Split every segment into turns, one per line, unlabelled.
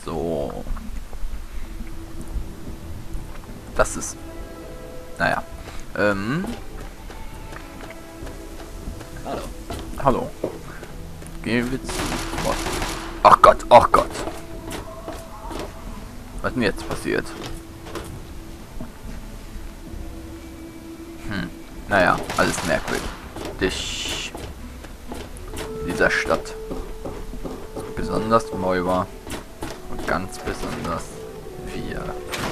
So. Das ist... Naja.
Hallo.
Hallo. Gehen wir zu... Ach Gott, ach Gott. Was ist denn jetzt passiert? Naja, alles merkwürdig. In dieser Stadt. Besonders Moira. Und ganz besonders wir.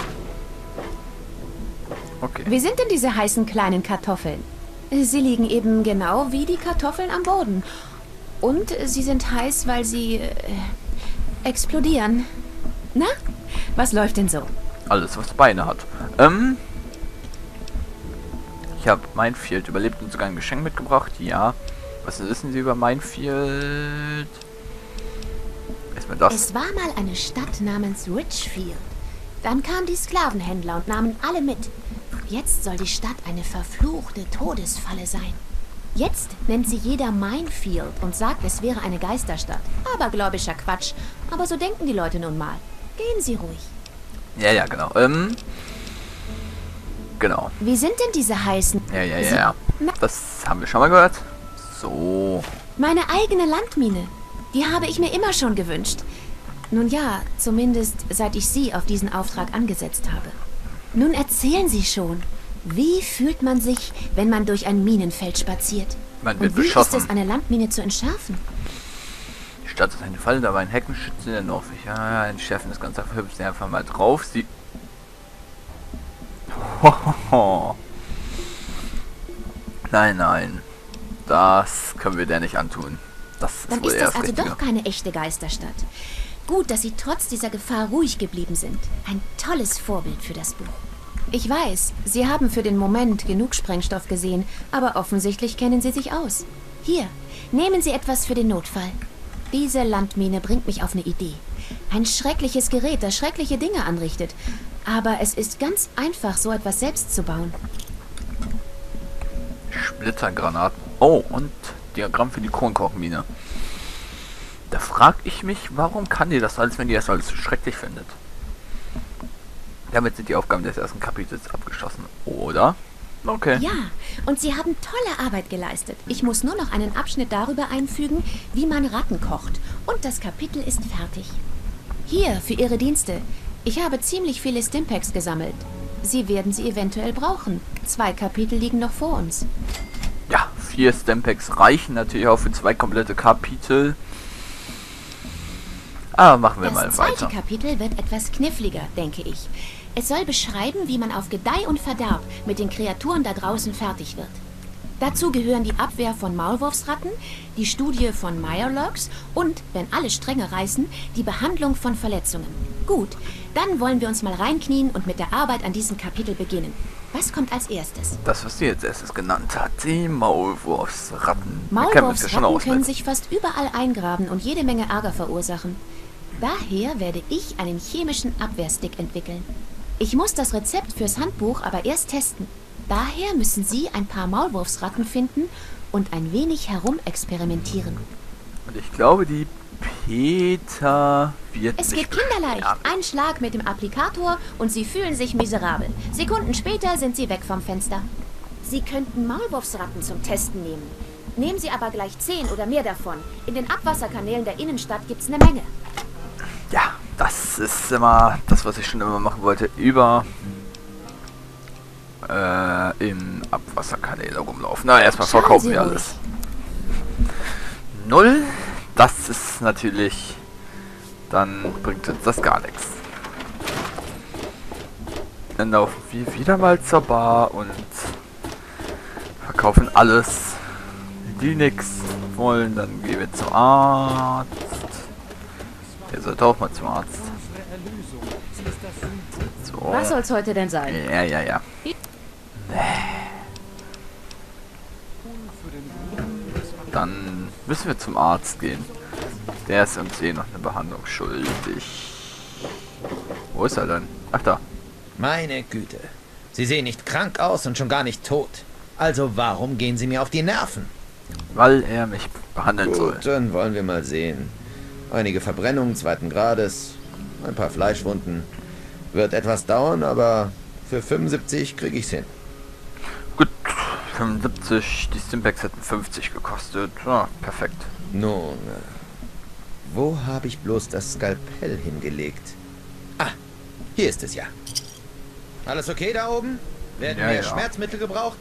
Okay.
Wie sind denn diese heißen kleinen Kartoffeln? Sie liegen eben genau wie die Kartoffeln am Boden. Und sie sind heiß, weil sie explodieren. Na, was läuft denn so?
Alles, was Beine hat. Ich habe Minefield überlebt und sogar ein Geschenk mitgebracht. Ja. Was wissen Sie über Minefield? Erstmal das.
Es war mal eine Stadt namens Richfield. Dann kamen die Sklavenhändler und nahmen alle mit. Jetzt soll die Stadt eine verfluchte Todesfalle sein. Jetzt nennt sie jeder Minefield und sagt, es wäre eine Geisterstadt. Abergläubischer Quatsch. Aber so denken die Leute nun mal. Gehen Sie ruhig.
Ja, ja, genau. Genau.
Wie sind denn diese heißen...
Ja. Das haben wir schon mal gehört. So.
Meine eigene Landmine. Die habe ich mir immer schon gewünscht. Nun ja, zumindest seit ich Sie auf diesen Auftrag angesetzt habe. Nun erzählen Sie schon. Wie fühlt man sich, wenn man durch ein Minenfeld spaziert?
Man wird
Und wie
beschossen.
ist es, eine Landmine zu entschärfen?
Die Stadt ist eine Falle, da war ein Heckenschütze in der Norwich. Ja, ein Chef das Ganze hüpft sie einfach mal drauf. Sie... Nein, nein. Das können wir der nicht antun. Das ist
Dann
wohl
ist
eher
das also
Richtige.
doch keine echte Geisterstadt. Gut, dass Sie trotz dieser Gefahr ruhig geblieben sind. Ein tolles Vorbild für das Buch. Ich weiß, Sie haben für den Moment genug Sprengstoff gesehen, aber offensichtlich kennen Sie sich aus. Hier, nehmen Sie etwas für den Notfall. Diese Landmine bringt mich auf eine Idee. Ein schreckliches Gerät, das schreckliche Dinge anrichtet. Aber es ist ganz einfach, so etwas selbst zu bauen.
Splittergranaten. Oh, und Diagramm für die Kronkorkenmine. Da frag ich mich, warum kann die das alles, wenn die das alles so schrecklich findet? Damit sind die Aufgaben des ersten Kapitels abgeschlossen, oder? Okay.
Ja, und Sie haben tolle Arbeit geleistet. Ich muss nur noch einen Abschnitt darüber einfügen, wie man Ratten kocht. Und das Kapitel ist fertig. Hier, für Ihre Dienste. Ich habe ziemlich viele Stimpaks gesammelt. Sie werden sie eventuell brauchen. 2 Kapitel liegen noch vor uns.
Ja, 4 Stimpaks reichen natürlich auch für 2 komplette Kapitel. Aber machen wir mal
Das zweite
weiter.
Kapitel wird etwas kniffliger, denke ich. Es soll beschreiben, wie man auf Gedeih und Verderb mit den Kreaturen da draußen fertig wird. Dazu gehören die Abwehr von Maulwurfsratten, die Studie von Mirelurks und, wenn alle Stränge reißen, die Behandlung von Verletzungen. Gut, dann wollen wir uns mal reinknien und mit der Arbeit an diesem Kapitel beginnen. Was kommt als erstes?
Das, was sie jetzt erstes genannt hat, die Maulwurfsratten. Wir kennen uns ja schon
Maulwurfsratten
aus
können
mit.
sich fast überall eingraben und jede Menge Ärger verursachen. Daher werde ich einen chemischen Abwehrstick entwickeln. Ich muss das Rezept fürs Handbuch aber erst testen. Daher müssen Sie ein paar Maulwurfsratten finden und ein wenig herumexperimentieren.
Und ich glaube, die Peter wird
Es
sich
geht kinderleicht.
beschweren.
Ein Schlag mit dem Applikator und Sie fühlen sich miserabel. Sekunden später sind Sie weg vom Fenster. Sie könnten Maulwurfsratten zum Testen nehmen. Nehmen Sie aber gleich 10 oder mehr davon. In den Abwasserkanälen der Innenstadt gibt's eine Menge.
Ja, das ist immer das, was ich schon immer machen wollte. Über im Abwasserkanäle rumlaufen. Na, erstmal
Schauen
verkaufen
Sie
wir
ruhig.
alles. 0, das ist natürlich... Dann bringt uns das gar nichts. Dann laufen wir wieder mal zur Bar und verkaufen alles. Die nix wollen, dann gehen wir zum Arzt. Der sollte auch mal zum Arzt. So.
Was soll's heute denn sein?
Ja. Dann müssen wir zum Arzt gehen. Der ist uns eh noch eine Behandlung schuldig. Wo ist er denn? Ach da.
Meine Güte. Sie sehen nicht krank aus und schon gar nicht tot. Also warum gehen Sie mir auf die Nerven?
Weil er mich behandeln soll.
Gut, dann wollen wir mal sehen. Einige Verbrennungen 2. Grades. ein paar Fleischwunden. Wird etwas dauern, aber für 75 kriege ich's hin.
Gut, 75, die Stimpaks hätten 50 gekostet. Ja, perfekt.
Nun, wo habe ich bloß das Skalpell hingelegt? Ah, hier ist es ja. Alles okay da oben? Werden
Ja,
mehr
ja.
Schmerzmittel gebraucht?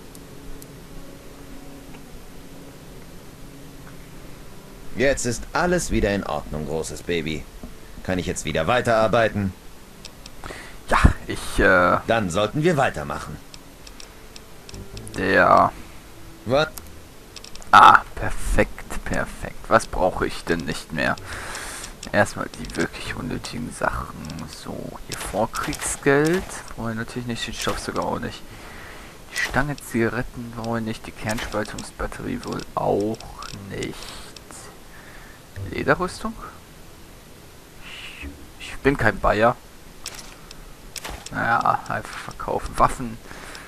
Jetzt ist alles wieder in Ordnung, großes Baby. Kann ich jetzt wieder weiterarbeiten?
Ja, ich,
Dann sollten wir weitermachen.
der...
Was?
Ah, perfekt, perfekt. Was brauche ich denn nicht mehr? Erstmal die wirklich unnötigen Sachen. So, hier Vorkriegsgeld. Brauche ich natürlich nicht, den Stoff sogar auch nicht. Die Stange Zigaretten brauche ich nicht. Die Kernspaltungsbatterie wohl auch nicht. Lederrüstung? Ich bin kein Bayer. Naja, einfach verkaufen. Waffen.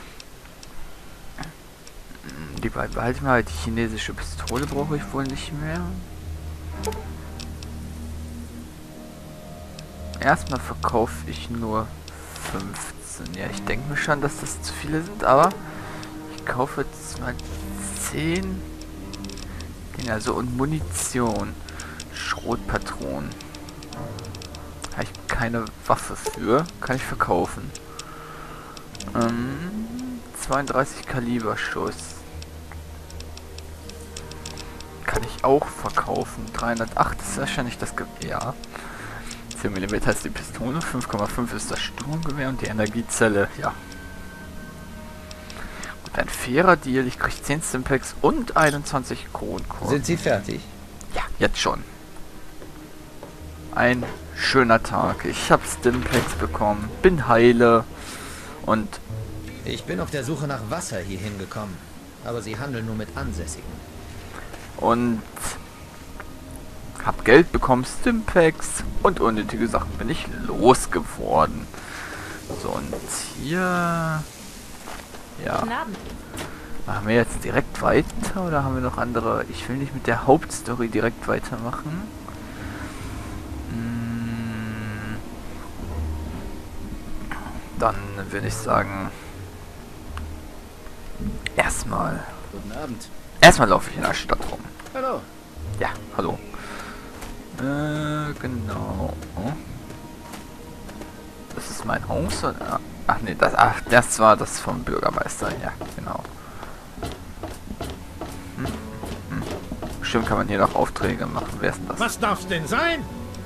Die behalte mal. Die chinesische Pistole brauche ich wohl nicht mehr. Erstmal verkaufe ich nur 15. Ja, ich denke mir schon, dass das zu viele sind, aber ich kaufe jetzt mal 10 Dinger so und Munition. Schrotpatronen. Habe ich keine Waffe für. Kann ich verkaufen. 32 Kaliber Schuss. Kann ich auch verkaufen. 308 ist wahrscheinlich das Gewehr. Ja. 10 mm ist die Pistole, 5,5 ist das Sturmgewehr und die Energiezelle, ja. Gut, ein fairer Deal. Ich kriege 10 Stimpaks und 21 Kronkorken.
Sind Sie fertig?
Ja, jetzt schon. Ein schöner Tag. Ich habe Stimpaks bekommen, bin heile und...
Ich bin auf der Suche nach Wasser hierhin gekommen. Aber Sie handeln nur mit Ansässigen.
Und hab Geld bekommen, Stimpaks und unnötige Sachen bin ich losgeworden. So, und hier... Ja. Machen wir jetzt direkt weiter oder haben wir noch andere? Ich will nicht mit der Hauptstory direkt weitermachen. Dann würde ich sagen...
Guten Abend.
Erstmal laufe ich in der Stadt rum.
Hallo.
Ja, hallo. Genau. Das ist mein Haus, oder? Ach nee, das war das vom Bürgermeister. Ja, genau. Bestimmt kann man hier noch Aufträge machen. Wer ist denn das?
Was darf's denn sein?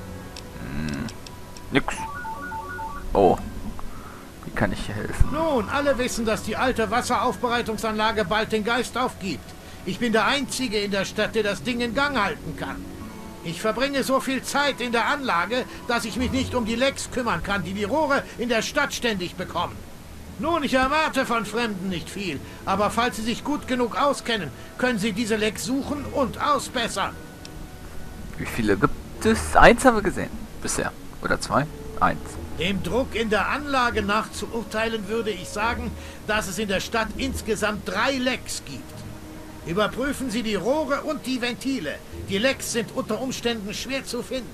Nix. Oh. Wie kann ich hier helfen?
Nun, alle wissen, dass die alte Wasseraufbereitungsanlage bald den Geist aufgibt. Ich bin der Einzige in der Stadt, der das Ding in Gang halten kann. Ich verbringe so viel Zeit in der Anlage, dass ich mich nicht um die Lecks kümmern kann, die Rohre in der Stadt ständig bekommen. Nun, ich erwarte von Fremden nicht viel, aber falls Sie sich gut genug auskennen, können Sie diese Lecks suchen und ausbessern.
Wie viele gibt es? 1 haben wir gesehen. Bisher. Oder 2? 1.
Dem Druck in der Anlage nach zu urteilen, würde ich sagen, dass es in der Stadt insgesamt 3 Lecks gibt. Überprüfen Sie die Rohre und die Ventile. Die Lecks sind unter Umständen schwer zu finden.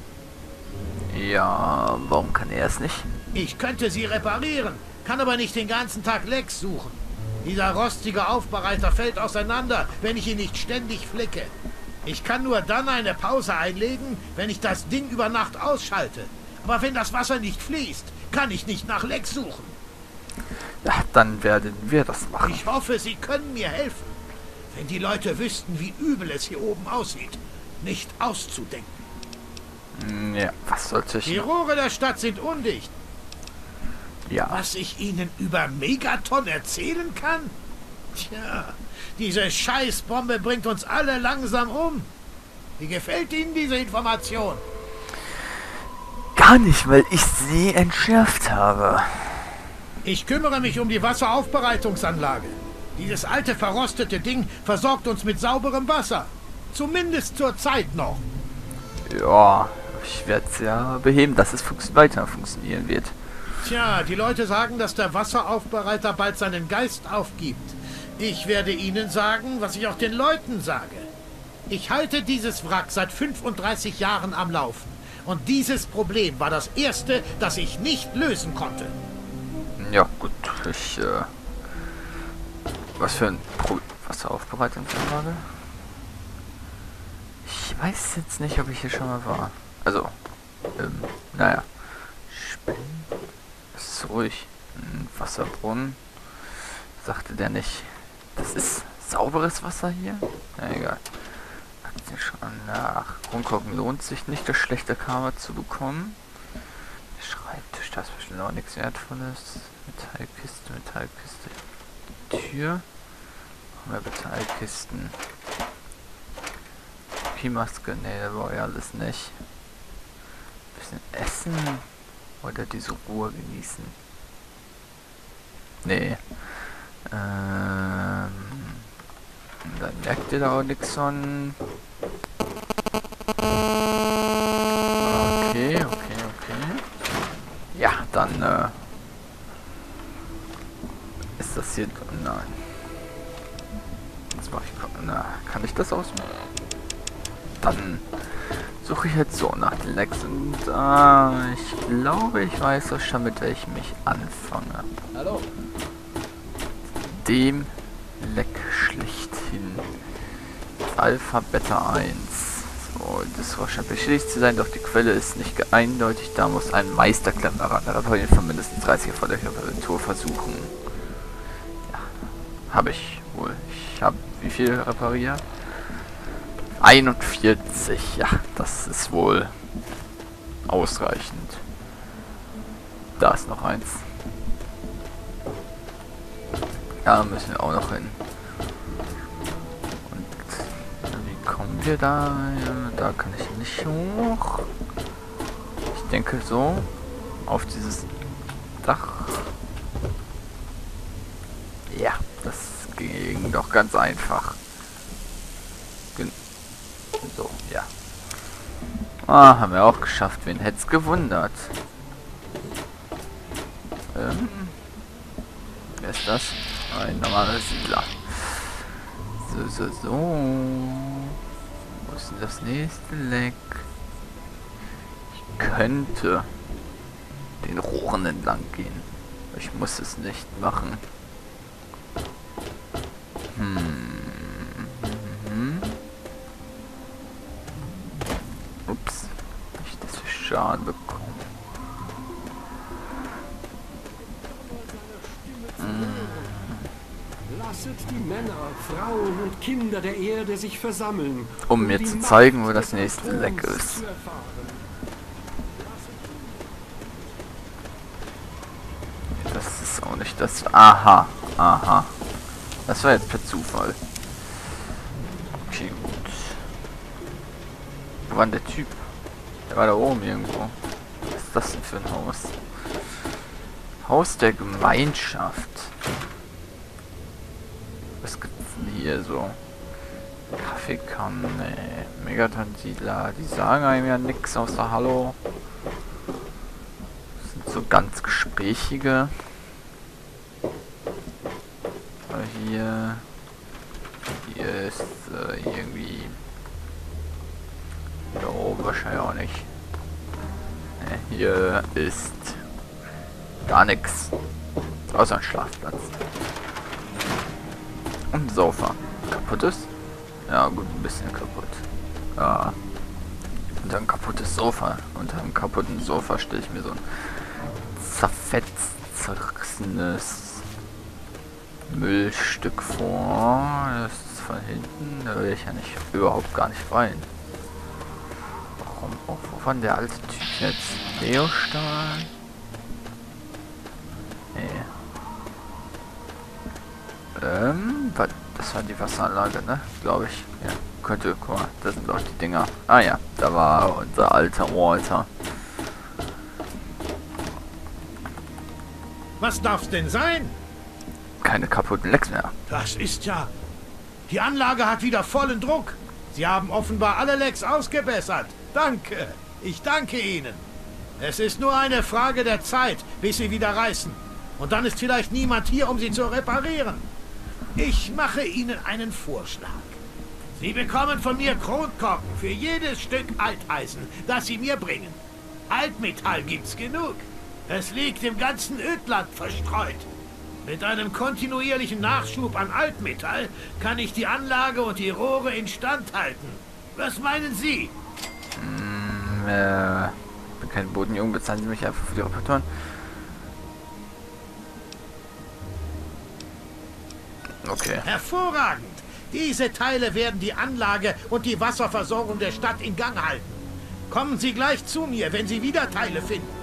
Ja, warum kann er es nicht?
Ich könnte sie reparieren, kann aber nicht den ganzen Tag Lecks suchen. Dieser rostige Aufbereiter fällt auseinander, wenn ich ihn nicht ständig flicke. Ich kann nur dann eine Pause einlegen, wenn ich das Ding über Nacht ausschalte. Aber wenn das Wasser nicht fließt, kann ich nicht nach Lecks suchen.
Ja, dann werden wir das machen.
Ich hoffe, Sie können mir helfen. Wenn die Leute wüssten, wie übel es hier oben aussieht, nicht auszudenken.
Ja, was sollte ich...
Die Rohre der Stadt sind undicht.
Ja,
Was ich Ihnen über Megaton erzählen kann? Tja, diese Scheißbombe bringt uns alle langsam um. Wie gefällt Ihnen diese Information?
gar nicht, weil ich sie entschärft habe.
Ich kümmere mich um die Wasseraufbereitungsanlage. Dieses alte, verrostete Ding versorgt uns mit sauberem Wasser. Zumindest zur Zeit noch.
Ja, ich werde es ja beheben, dass es weiter funktionieren wird.
Tja, die Leute sagen, dass der Wasseraufbereiter bald seinen Geist aufgibt. Ich werde Ihnen sagen, was ich auch den Leuten sage. Ich halte dieses Wrack seit 35 Jahren am Laufen. Und dieses Problem war das erste, das ich nicht lösen konnte.
Ja, gut. Was für ein Wasseraufbereitungsanlage? Ich weiß jetzt nicht, ob ich hier schon mal war. Also, naja. Spinnen. Es ist ruhig. Ein Wasserbrunnen. Sagte der nicht. Das ist sauberes Wasser hier? Na egal. Nach Rumgucken lohnt sich nicht, das schlechte Karma zu bekommen. Schreibtisch, das ist bestimmt auch nichts Wertvolles. Metallkiste. Tür. Haben wir Metallkisten. Pimaske, ne, da war ja alles nicht. Bisschen essen. Oder diese Ruhe genießen. Nee. Dann merkt ihr da auch nichts von. Okay. Ja, dann ist das hier. Nein. Jetzt mache ich. Na, kann ich das ausmachen? Dann suche ich jetzt so nach den Lecks und ich glaube, ich weiß auch schon, mit welchem ich anfange.
Hallo.
Dem Leck schlechthin. Alpha Beta 1. So, das war schon beschädigt zu sein, doch die Quelle ist nicht eindeutig. Da muss ein Meisterklemmerer reparieren von mindestens 30 vor der Reparatur versuchen. Ja, habe ich wohl. Ich habe wie viel repariert? 41. Ja, das ist wohl ausreichend. Da ist noch eins. Da müssen wir auch noch hin. Und wie kommen wir da? Da kann ich nicht hoch. Ich denke so. Auf dieses Dach. Ja, das ging doch ganz einfach. So, ja. Ah, haben wir auch geschafft. Wen hätte es gewundert? Wer ist das? Ein normaler Siedler. So. Wo ist denn das nächste Leck? Ich könnte den Rohren entlang gehen. Ich muss es nicht machen. Ups. Nicht, dass wir Schaden bekommen.
Lasset die Männer, Frauen und Kinder der Erde sich versammeln,
Um mir zu zeigen, wo das nächste Leck ist. Das ist auch nicht das... Aha. Das war jetzt per Zufall. Okay, gut. Wo war denn der Typ? Der war da oben irgendwo. Was ist das denn für ein Haus? Haus der Gemeinschaft. Was gibt's denn hier so? Kaffeekanne, Megaton-Siedler. Die sagen einem ja nix außer Hallo. Das sind so ganz gesprächige. Aber hier ist irgendwie da oben wahrscheinlich auch nicht. Ne, hier ist gar nichts. Außer ein Schlafplatz. Und ein Sofa. Kaputtes? Ja gut, ein bisschen kaputt. Ja. Und ein kaputtes Sofa. Unter einem kaputten Sofa stelle ich mir so ein zerfetzt, zerrissenes Müllstück vor. Das ist von hinten. Da will ich ja nicht überhaupt gar nicht rein. Warum? Wovon der alte Typ jetzt? Leostahl? Nee. Das war die Wasseranlage, ne? Glaube ich. Ja, könnte, guck mal, das sind doch die Dinger. Ah ja, da war unser alter Walter.
Was darf's denn sein?
Keine kaputten Lecks mehr.
Das ist ja... Die Anlage hat wieder vollen Druck. Sie haben offenbar alle Lecks ausgebessert. Danke. Ich danke Ihnen. Es ist nur eine Frage der Zeit, bis Sie wieder reißen. Und dann ist vielleicht niemand hier, um sie zu reparieren. Ich mache Ihnen einen Vorschlag. Sie bekommen von mir Kronkorken für jedes Stück Alteisen, das Sie mir bringen. Altmetall gibt's genug. Es liegt im ganzen Ödland verstreut. Mit einem kontinuierlichen Nachschub an Altmetall kann ich die Anlage und die Rohre instand halten. Was meinen Sie?
Ich bin kein Bodenjunge, bezahlen Sie mich einfach für die Reparaturen. Okay.
Hervorragend. Diese Teile werden die Anlage und die Wasserversorgung der Stadt in Gang halten. Kommen Sie gleich zu mir, wenn Sie wieder Teile finden.